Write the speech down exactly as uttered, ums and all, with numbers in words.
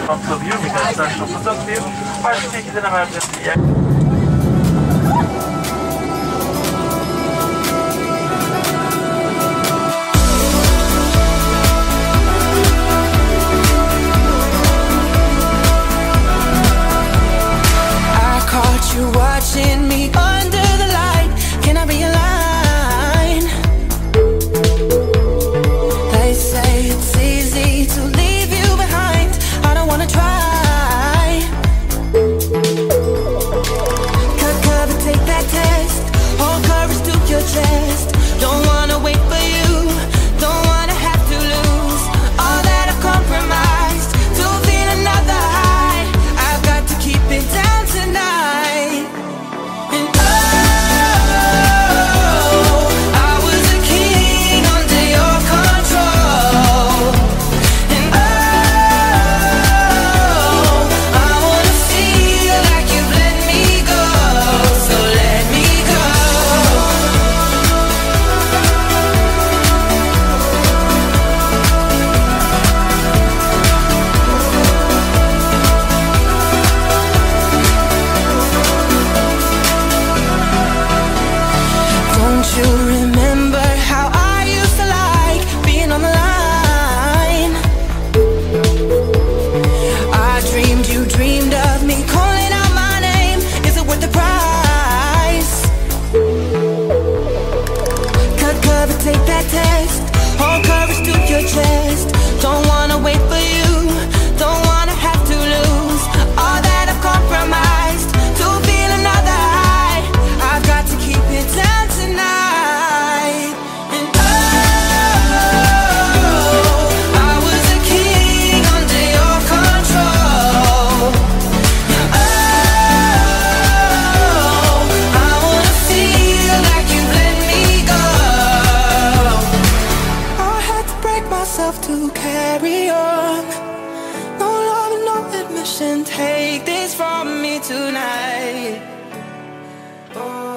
atılıyor, mikrofonlar kapatılıyor. Başka şekilde emergency. You watching me under the light? Can I be a line? They say it's easy to leave you behind. I don't wanna try. Cut cover, take that test. Hold courage to your chest. Don't wanna wait for you. Don't wanna have to lose all that I've compromised to feel another high. I've got to keep it down tonight. You remember how I used to like being on the line? I dreamed you dreamed of me calling out my name. Is it worth the price? Cut cover, take that test. Hold courage to your chest. Don't wanna wait for you. Don't wanna have to lose all that I've compromised to feel another high. I've got to keep it down tonight. To carry on, no love and no admission. Take this from me tonight. Oh.